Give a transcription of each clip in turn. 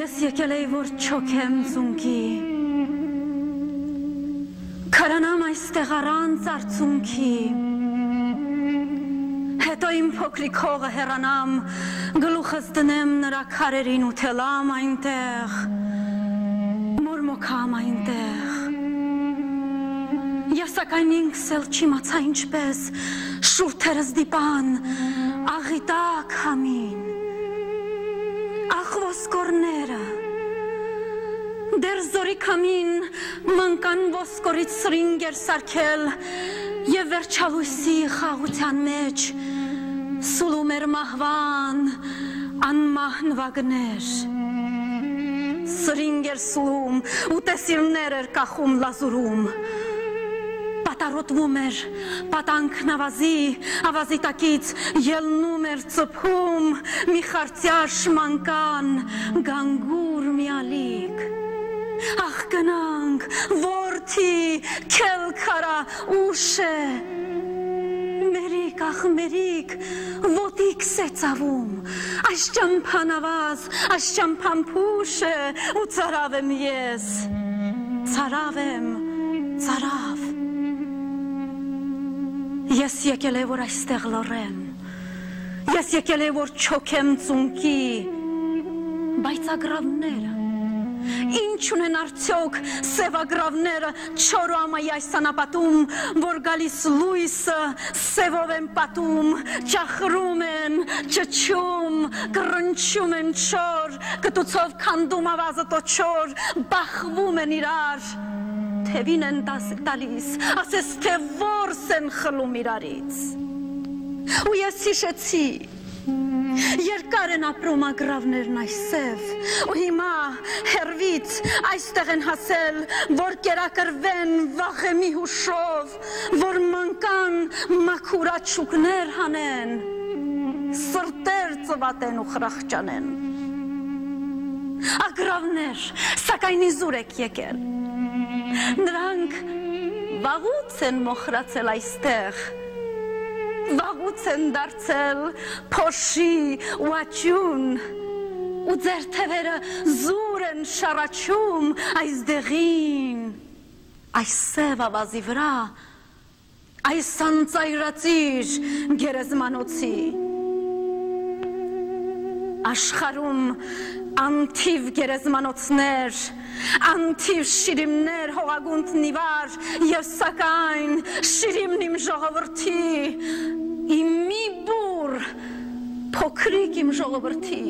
Ես եկել էի որ չոքեմ ծունկի Քարանամ այստեղ առանց արցունքի Հետո իմ փոքրիկ հողը հեռանամ գլուխս դնեմ նրա քարերին ու թելամ այնտեղ մորմոքամ այնտեղ Ես սակայն ինքս էլ չիմացա ինչպես շուրթերս դիպան աղիտակ համին Ախ ոսկորները Դեր զորի քամին մանկան ոսկորից սրինգեր սարքել Եվ վերջալույսի խաղության մեջ Սուլում էր մահվան անմահ նվագներ Սրինգեր սուլում ու տեսիրներ էր կախում լազուրում Պատարոտվում էր պատանքն ավազի տակից ելնում էր ծփում մի խարծյաշ մանկան գանգուր միալիք Ախ գնանք որդի քել քարա ուշ է Մերիկ ախ մերիկ ոտիքս է ծավում Այս ճամփան ավազ այս ճամփան փուշ է ու ծարավ եմ ես ծարավ եմ ծարավ Ես եկել է որ այստեղ լորեմ Ես եկել է որ չոքեմ ծունկի Բայց ագրավները Ինչ ունեն արդյոք սևագրավները չոր ու ամայի այս անապատում Որ գալիս լույսը սևով են պատում Ճախրում են, ճչում, կռնչում են չոր Կտուցով քանդում ավազը տոչոր Բախվում են իրար Թևին են տալիս, ասես թե որս են խլում իրարից Ու ես հիշեցի Երկար են ապրում ագրավներն այսև Ու հիմա հերվից այստեղ են հասել Որ կերակրվեն վաղեմի հուշով Որ մանկան մաքուրաչուկներ հանեն Սրտեր ծվատեն ու խրախճանեն Ագրավներ, սակայն իզուր եք եկել Նրանք վաղուց են մոխրացել այստեղ Վաղուց են դարձել փոշի ու աճուն Ու ձեր թևերը զուր են շարաչում այս դեղին Այս սև ավազի վրա Այս անծայրածիր գերեզմանոցի Աշխարհում անթիվ գերեզմանոցներ Անթիվ շիրիմներ հողագունդ նիվար Եվ սակայն շիրիմն իմ ժողովրդի Իմ մի բուր փոքրիկ իմ ժողովրդի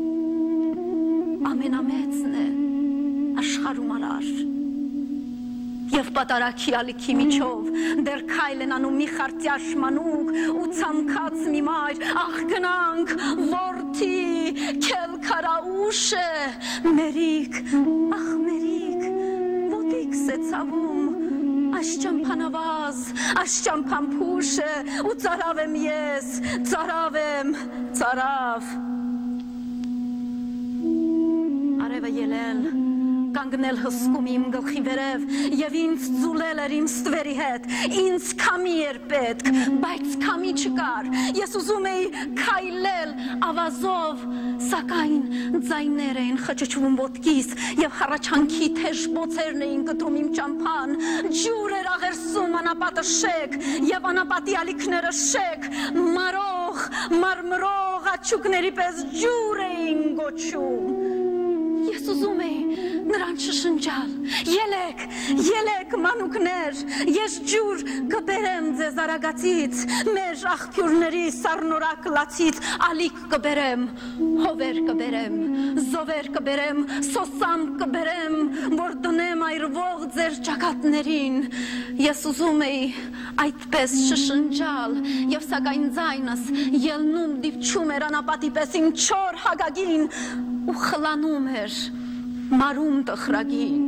Ամենամեծն է աշխարհում արար Եվ պատարակի ալիքի միջով դեր քայլ են անում մի խարծյաշ մանուկ ու ցամքած մի մայր Ախ գնանք որդի քել քարա ուշ է Մերիկ, ախ մերիկ, ոտիքս է ցավում Այս ճամփան ավազ, այս ճամփան փուշ է ու ծարավ եմ ես, ծարավ եմ, ծարավ Արևը ելել Կանգնել հսկում իմ գլխի վերև Եվ ինձ ձուլել էր իմ ստվերի հետ Ինձ քամի էր պետք, բայց քամի չկար Ես ուզում էի քայլել ավազով Սակայն ձայներ էին խճճվում ոտքիս Եվ հառաչանքի թեժ բոցերն էին կտրում իմ ճամփան Ջուր էր աղերսում անապատը շեք Եվ անապատի ալիքները շեք Մարող, մարմրող աչուկների պես ջուր էին գոչում Ես ուզում էի նրան շշնջալ Ելեք մանուկներ Ես ջուր կբերեմ ձեզ արագացից Մեր աղբյուրների սառնորակ լացից Ալիք կբերեմ, հովեր կբերեմ Զովեր կբերեմ, սոսամ կբերեմ Որ դնեմ այրվող ձեր ճակատներին Ես ուզում էի այդպես շշնջալ Եվ սակայն ձայնս ելնում դիպչում էր անապատի պես իմ չոր հագագին Ու խլանում էր մարում տխրագին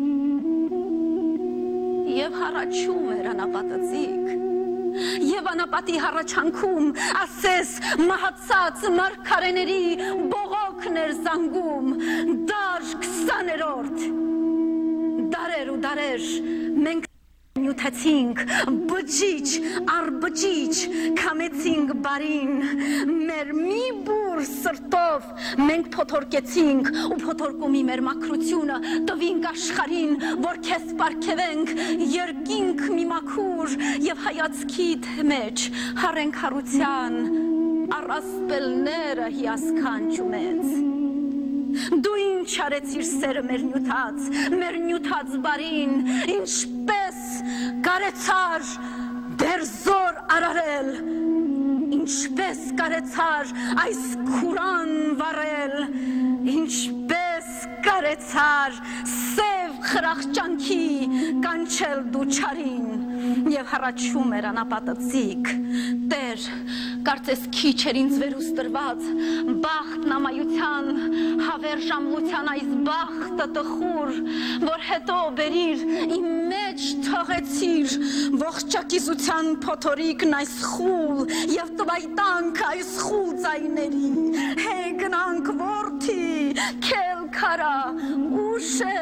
Եվ հառաչում էր անապատածիկ Եվ անապատի հառաչանքում ասես մահացած մարգարեների բողոքն էր զանգում Դար 20-րդ Դարեր ու դարեր մենք Մերնյութացինք, բջիջ, արբջիջ, կամեցինք բարին, մեր մի բուր սրտով մենք փոթորկեցինք ու փոթորկումի մեր մաքրությունը տվինք աշխարհին, որ քեզ պարգևենք, երկինք մի մաքուր եւ հայացքիդ մեջ հարենք հարության առասպելները հիասքանչումեց։ Դու ինչ արեցիր սերը մեր նյութած բարին, ինչպես կարեցար դեր զոր արարել, ինչպես կարեցար այս քուրան վարել, ինչպես կարեցար սև խրախճանքի կանչել դու չարին եւ հառաչում էր անապատծիկ Տեր կարծես քիչ էր ինձ վերուս տրված բախտ նամայության հավերժամլության այս բախտը տխուր որ հետո բերիր իմ մեջ թողեցիր ողջակիզության փոթորիկն այս խուլ եւ տվայտանք այս խուլ ձայների հեգնանք որդի քել քարա ուշ է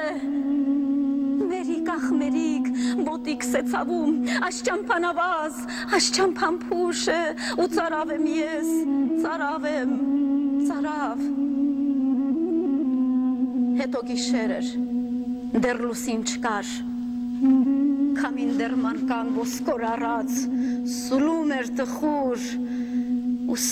Մերիկ, ոտիկ սեցավում, աշճամփան ավազ, աշճամփան փուշ է, ու ծարավ եմ ես, ծարավ։ Հետո գիշեր էր, դեռ լուսին չկար, քամին դեռ մանկան ոսկոր առած, սուլում էր տխուր, ու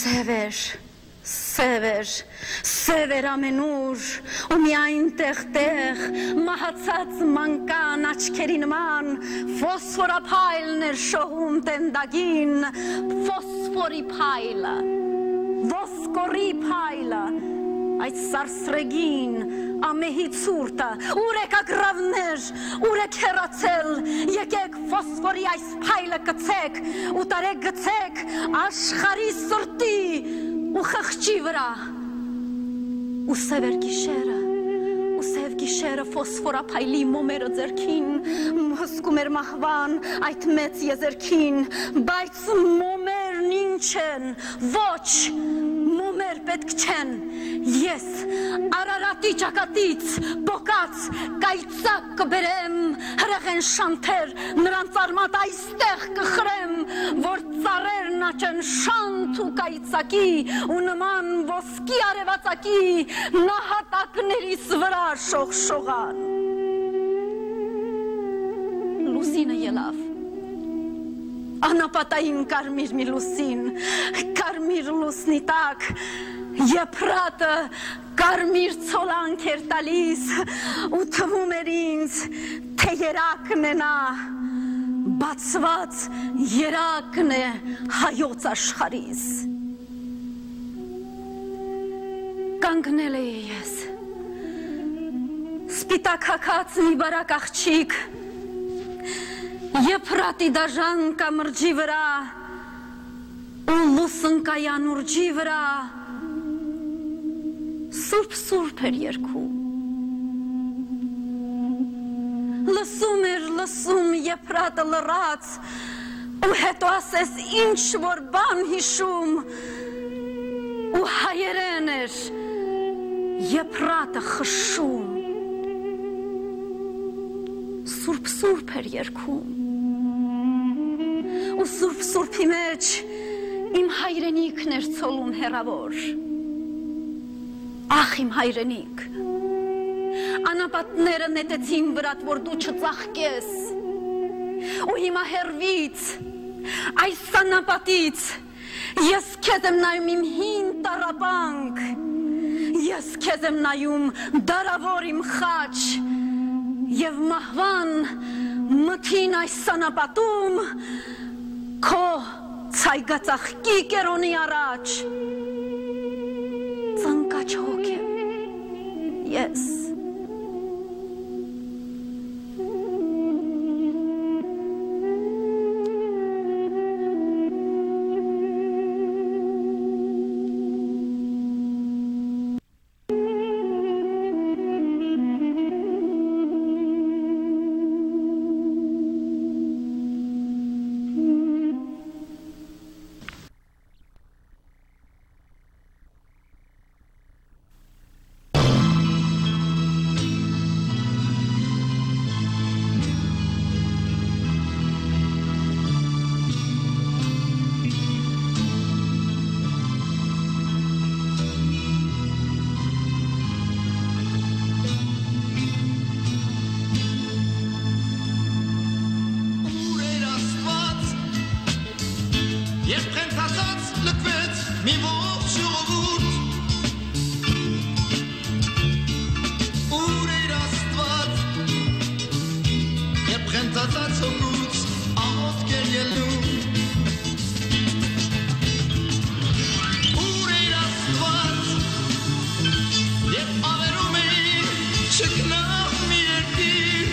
սև էր ամենուր, ու միայն տեղ, մահացած մանկան աչքերի նման, ֆոսֆորափայլն էր շողում տենդագին, ֆոսֆորի փայլը, ոսկորի փայլը, այդ սարսրեգին, ամեհի ցուրտը, ուր եք ագրավներ, ուր եք հեռացել, եկեք ֆոսֆորի այս փայլը կցեք, ու տարեք գցեք աշխարհի սրտի ու խղճի վրա, ու սև էր գիշերը ֆոսֆորափայլի մոմերը ձերքին, հսկում էր մահվան այդ մեծ եզերքին, բայց մոմերն ինչ են, ոչ, մոմեր պետք չեն, ես Արարատի ճակատից բոկած կայծակ կբերեմ, հրեղեն շանթեր, նրանց արմատ այստեղ կխրեմ, որ ծառերն աճեն շանթ ու կայծակի, ու նման ոսկի արևածակի, նահատակներիս վրա շողշողան։ Լուսինը ելավ, անապատային կարմիր մի լուսին, կարմիր լուսնի տակ, եփրատը կարմիր ցոլանք էր տալիս, ու թվում էր ինձ, թե երակն է նա, բացված երակն է հայոց աշխարհիս։ Կանգնել էի ես, սպիտակ մի բարակ աղջիկ, եփրատի դաժան կամրջի վրա, ու լուսնկայան ուրջի վրա, սուրբ էր երգում, լսում եփրատը լռած, ու հետո ասես ինչ որ բան հիշում, ու հայերեն էր եփրատը խշշում, սուրբ էր երգում, ու սուրբի մեջ իմ հայրենիքն էր ցոլում հեռավոր, ախ իմ հայրենիք, անապատները նետեցին վրատ, որ դու չծաղկես, ու հիմա հեռվից, այս անապատից, ես քեզ եմ նայում իմ հին տառապանք, ես քեզ եմ նայում դարավոր իմ խաչ, և մահվան մթին այս անապատում, քո ցայգածաղկի կերոնի առաջ, ծնկաչ հոգ եմ, ես, ցոկուց ամոթ կեր ելնում Ուր էր Աստված Եվ ավերում էին չկնավ մի երկիր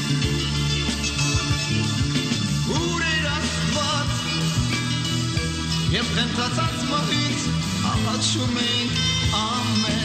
Ուր էր Աստված Եվ խենթացած մահից աղաչում ենք ամեն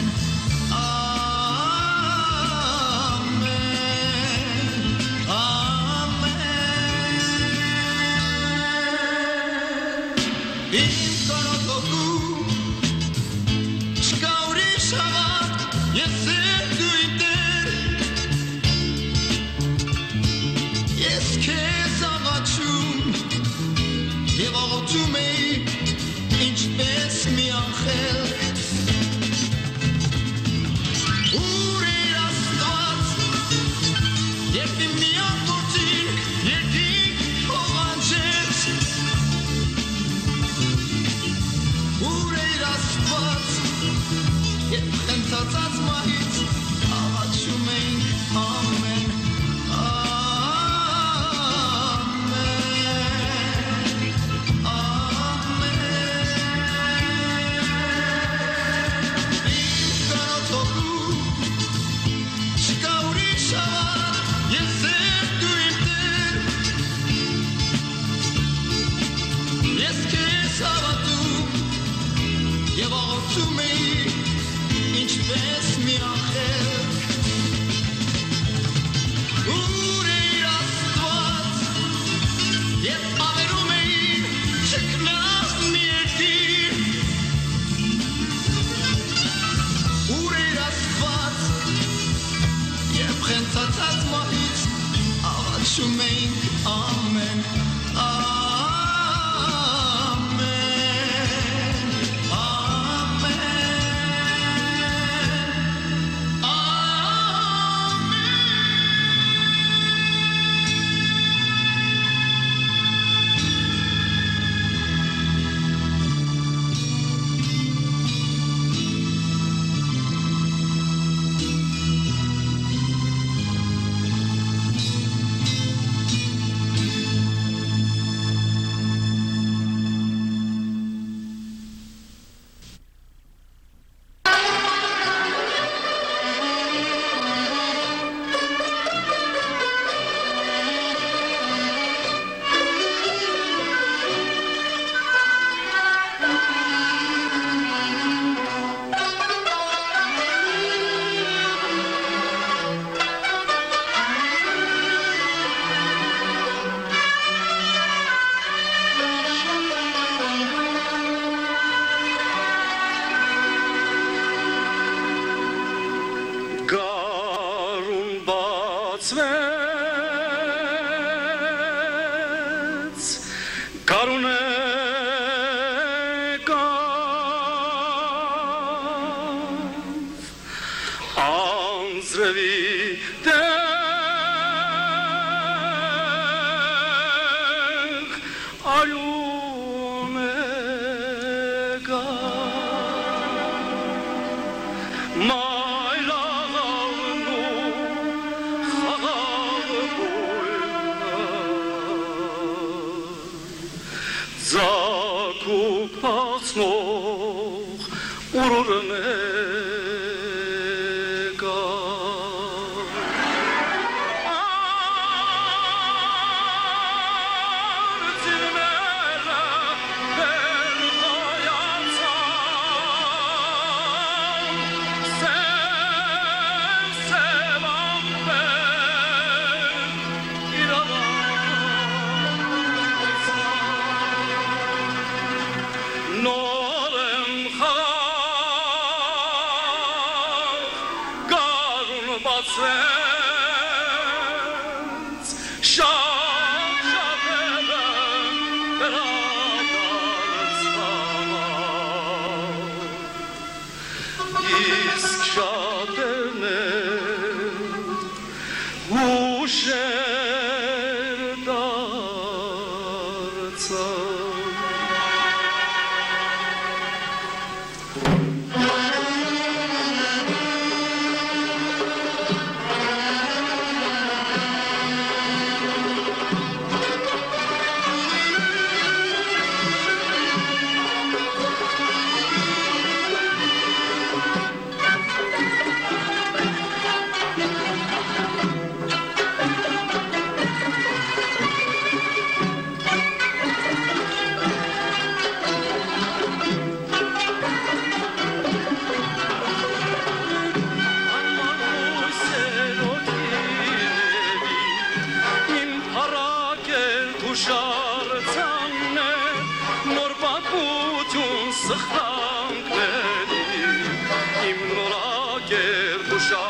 նորագեր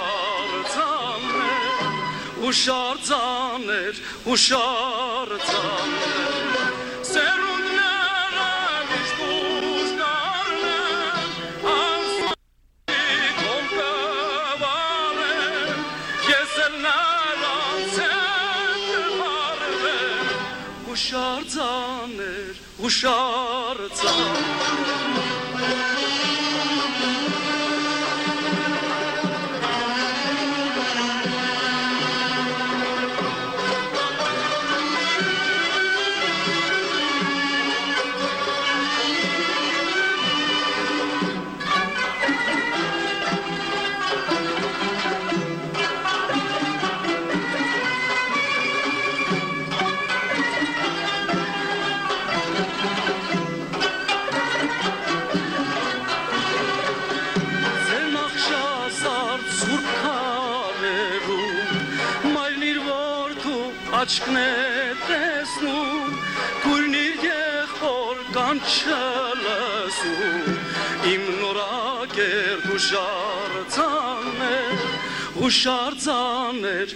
ուշար ծաներ սերունդները միշտ ուժգարն են անսուի կոմկվարեն ես էլ նրանց հետ կվարվեմ ուշար ծաներ Աչքն է տեսնում, կույրն իր եղբոր կանչը լսում, իմ նորագերտ ուշար ծաներ,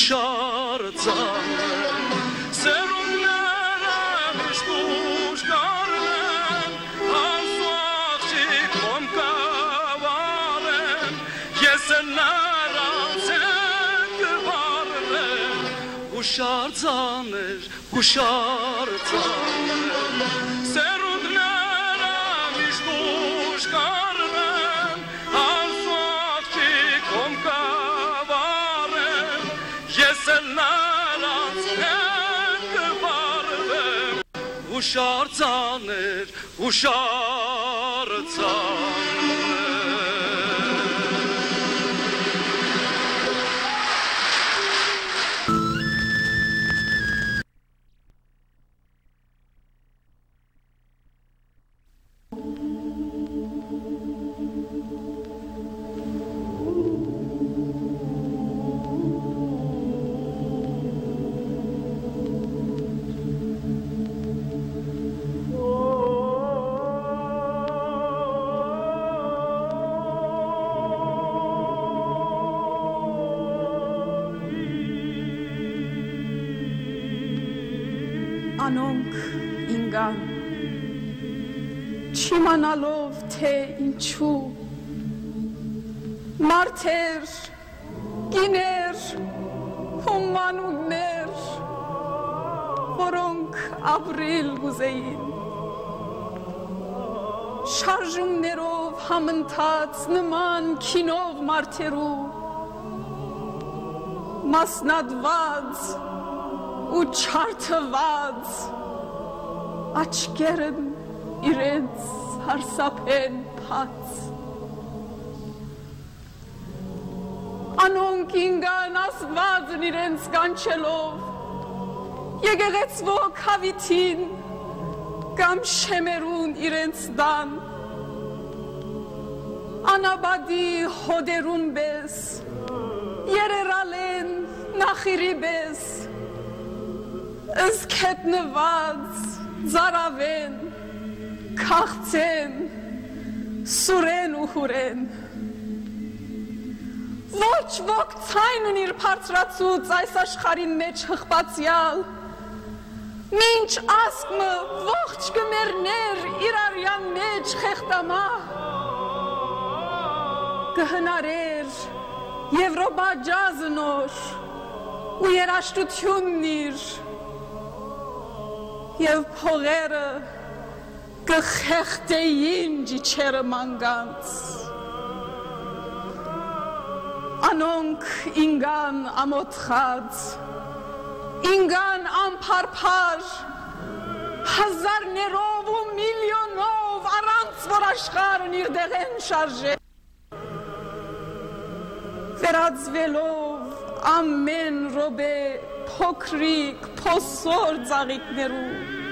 սերունդները միշտ ուժգարն են, անսու աղջիկ կոմկվարեն, ես էլ նրանց հետ կվարվեմ Ուշար ծաներ, սերունդները միշտ ուժգարն են, անսու աղջիկ կոմկվարեն, ես էլ նրանց հետ կվարվեմ, ուշար ծաներ Անոնք ինգան չիմանալով թե ինչու մարդեր, գիներ, հումանուներ որոնք ապրիլ գուզեին շարժումներով համընթաց նման քինով մարդերու մասնատված ու չարթված աչքերն իրենց հարսափեն փած անոնք ինգան ասվածն իրենց կանչելով եկեղեցվո քավիթին կամ շեմերուն իրենց դան անաբադի հոդերուն բես երերալեն նախիրի բես Ըսքետնված, զարավեն, քաղցեն, սուրեն ու հուրեն Ոչ ոք ցայնն իր բարձրացուց այս աշխարհին մեջ հղպացյալ Մինչ ասկմը ողջ կմերներ իր արյան մեջ խեղտամա Կհնարեր Եվրոպա ջազը նոր ու երաշտությունն իր Եվ փողերը կխեղտեին ջիչերը մանգանց Անոնք ինգան ամոթխած ինգան ամփարփար հազարներով ու միլիոնով առանց որ աշխարհն իր դեղեն շարժե վերածվելով ամեն րոպե փոքրիկ փոսոր ծաղիկներու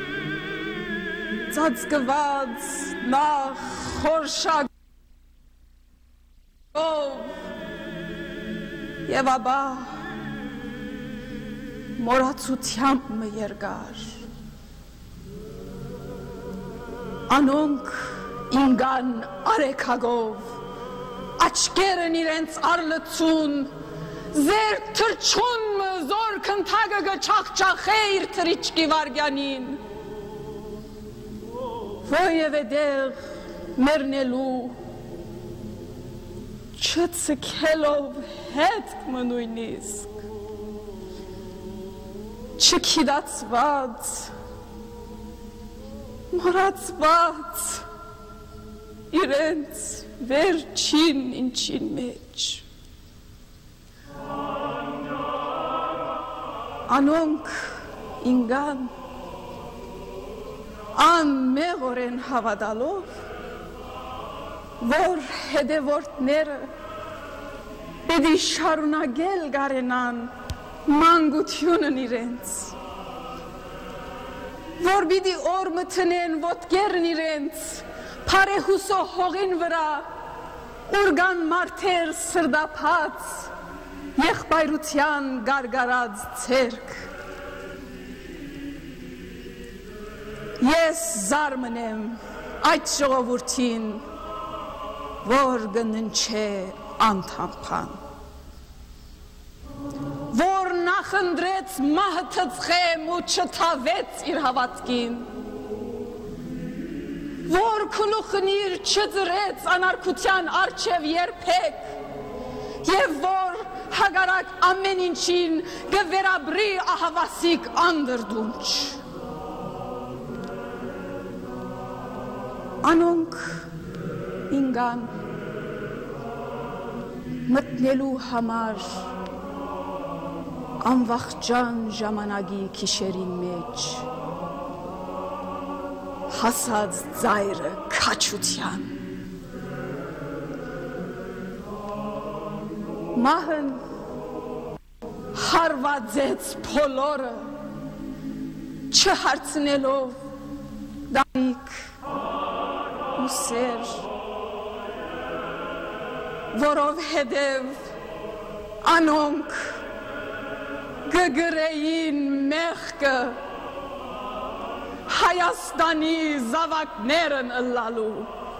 ծածկված նախ խորշակով եւ ապա մոռացությամբ երկար անոնք ինգան արեքագով աչկերն իրենց արլցուն, Ձեր թրջունը զոր քնթագը գչախչախե իր թրիչկի վարգյանին, Ոյև է դեղ մերնելու, չծքելով հետք մնույնիսկ, չքիդացված, մորացված, իրենց վերջին ինչին մեջ, Անոնք ինգան, անմեղորեն հավատալով, որ հետևորդները պետք է շարունակել գարենան մանկությունն իրենց, որ պիտի օր մտնեն ոտքերն իրենց փարեհուսո հողին վրա, ուր կան մարդեր սրդափած, եղբայրության գարգարած ցերկ, Ես զարմնեմ այդ ժողովրդին, որ կննչե անթափան, որ նախընտրեց մահը թծխեմ ու չթավեց իր հավատքին, որ քնուխն իր չձրեց անարգության առջև երբեք, և որ հագարակ ամեն ինչին կվերաբրի ահավասիկ անդրդունչ։ Անոնք ինգան մտնելու համար անվախճան ժամանակի քիշերին մեջ հասած ձայրը քաչության մահն հարվածեց փոլորը չհարցնելով դարիք ու սեր որովհետև անոնք գգրեին մեղքը Հայաստանի զավակներն ըլլալու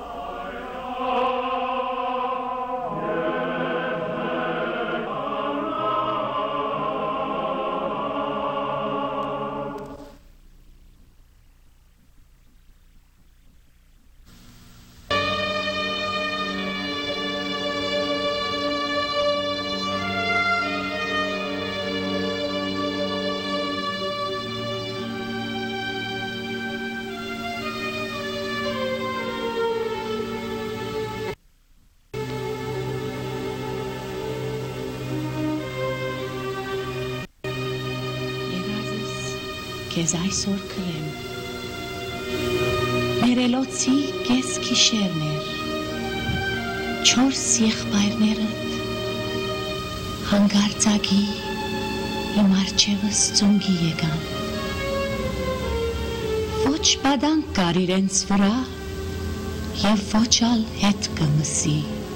Քեզ այսօր կրեմ, ներելոցի կես քիշերներ, չորս եղբայրներդ, հանգարցակի իմ արջևս ծունգի եկան, ոչ բադանք կար իրենց վրա և ոչ ալ հետ կմսի,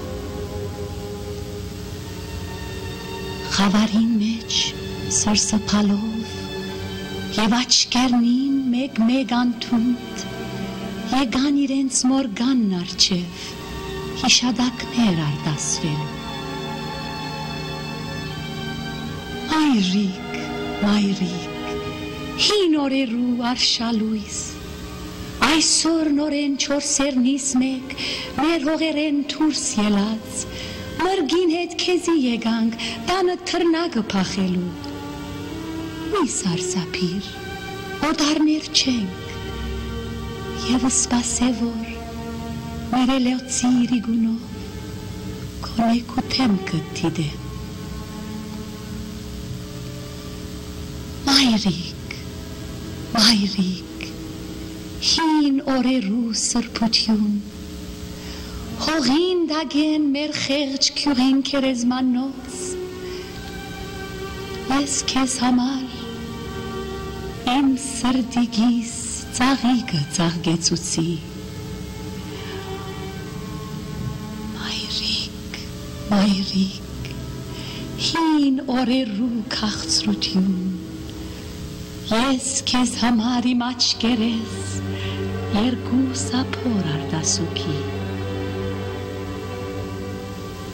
խավարին մեջ սրսպալով և աչկերնին մեկ անթունդ, եկան իրենց մորգանն արջև, հիշադակներ արտասվելու։ Մայրիկ, մայրիկ, հին օրերու արշալույս, այսօր նորեն չորսերնիս մեկ, մեր հողերեն թուրս ելած, մրգին հետ քեզի եկանք, տանը թրնագը պախելու, մի սարսափիր, օդարներ չենք, և սպասե որ մերելոցի իրիգունով կոնեք ու թեմքը տիդեմ։ Մայրիկ, մայրիկ, հին օրերու սրբություն, հողին դագեն մեր խեղճ քյուղին քերեզմանոց, ես քեզ համար իմ սրդիգիս ծաղիկը ծաղկեցուցի, մայրիկ, մայրիկ, հին օրերու քաղցրություն, ես քեզ համար իմ աչկերես երկու սափոր արտասուքի,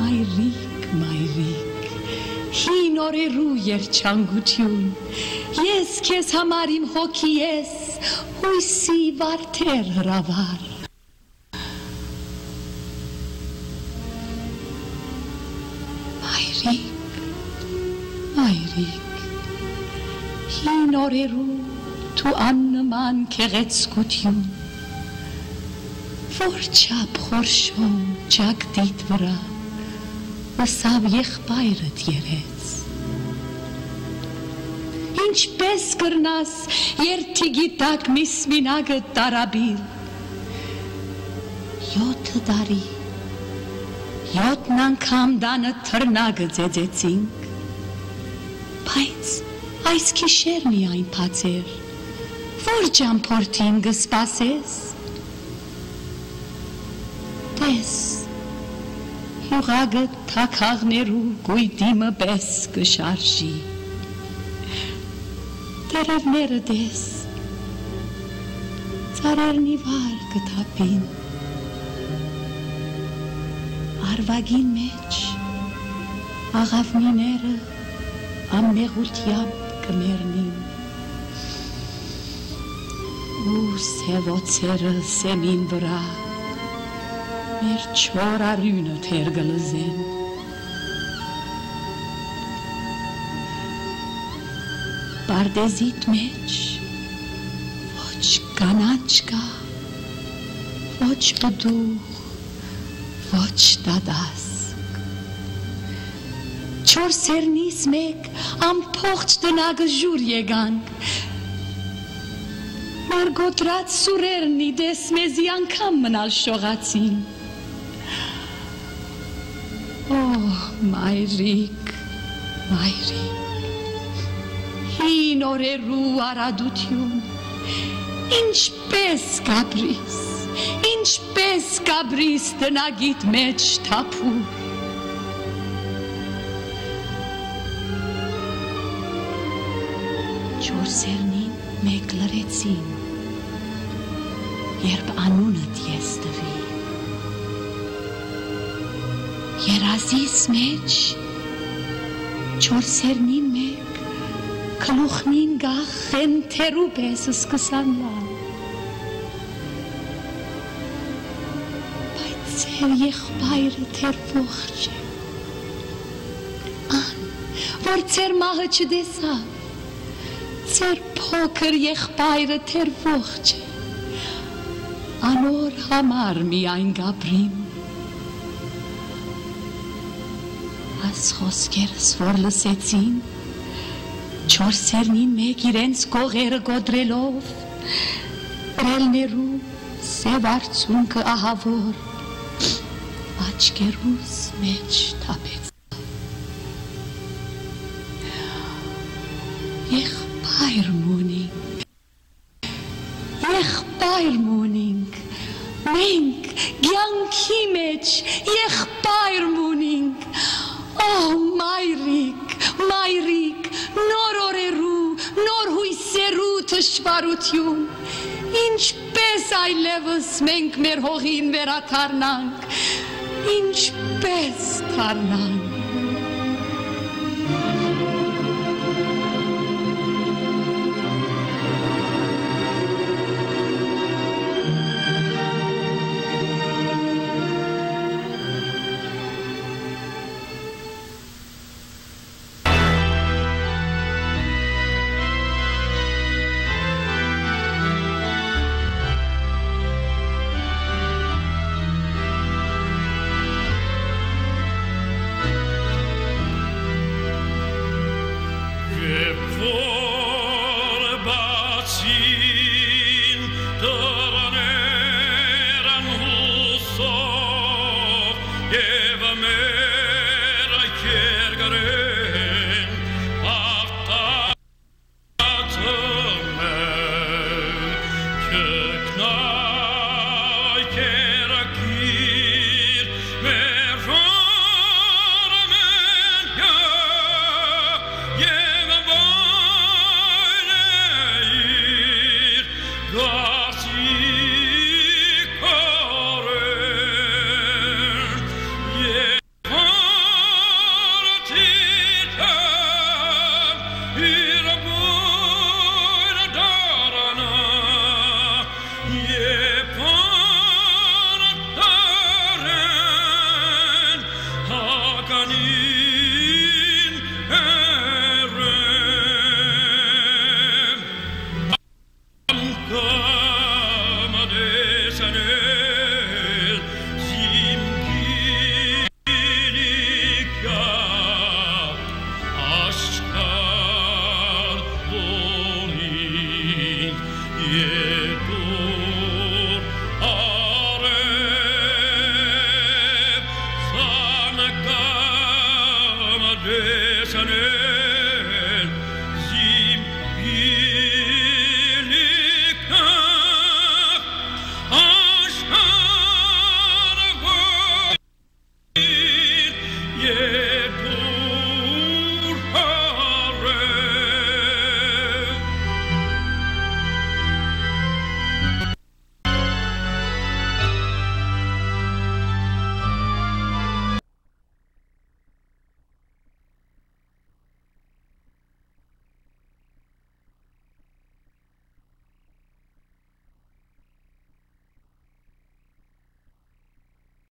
մայրիկ, հին օրերու երջանկություն, ես քեզ համար իմ հոգի ես, հույսի վարդեր հրավար։ Մայրիկ, հին օրերու դու աննման քեղեցկություն, որ չափ խորշոմ ճակտիդ վրա ըսավ եղբայրդ երեց։ Ինչպես կրնաս երթիգի տակ միսմինագը տարաբիլ, 7 տարի, 7 անգամ դանը թռնագը ձեձեցինք, բայց այս քիշեր միայն փացեր, որ ճամփորդին գսպասես, տես, հյուղագը թակաղներու գույդիմը պես կշարժի, տերևները դես, ծարերնի վար կթապին, արվագին մեջ աղավնիները ամմեղությամբ կմերնին, ու սևոցերը սեմին վրա մեր չոր արյունը թեր գլզեն, պարդեզիտ մեջ ոչ կանաչ կա, ոչ բդուղ, ոչ դադասկ, չոր սերնիս մեկ ամփոխ տնագը ժուր եգանք, մարգոտրած սուրերն իդես մեզի անգամ մնալ շողացին, մայրիկ, մայրիկ, հին օրերու արադություն, ինչպես կաբրիս տնագիտ մեջ թափուր, չոր սերնին մեկ լրեցին, երբ անունըդ ես տվի, երազիս մեջ չոր սերնին մեկ կլուխնին գախ խենթերու պես սկսան լալ, բայց ձեր եղբայրը թեր ողջ է, ան, որ ձեր մահը չդեսավ, ձեր փոքր եղբայրը թեր ողջ է, անոր համար միայն գաբրիմ, աս խոսքերս որ լսեցին, չոր սերնին մեկ իրենց կողերը գոդրելով, ռելներու սև արցունքը ահավոր, աչկերուս մեջ թապեց, եղբայր մունինք, մենք գյանքի մեջ եղբայր մունինք, մայրիկ, նոր օրերու, նոր հույսերու թշվարություն, ինչպես այլևս մենք մեր հողին վերաթարնանք, ինչպես թարնանք,